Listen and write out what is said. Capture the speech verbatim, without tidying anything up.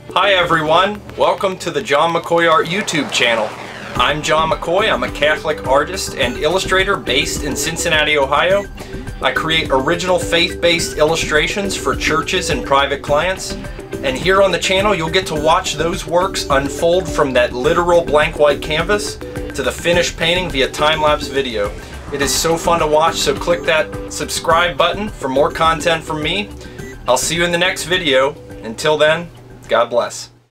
Hi everyone, welcome to the John McCoy Art YouTube channel. I'm John McCoy, I'm a Catholic artist and illustrator based in Cincinnati, Ohio. I create original faith-based illustrations for churches and private clients. And here on the channel you'll get to watch those works unfold from that literal blank white canvas to the finished painting via time-lapse video. It is so fun to watch, so click that subscribe button for more content from me. I'll see you in the next video. Until then, God bless.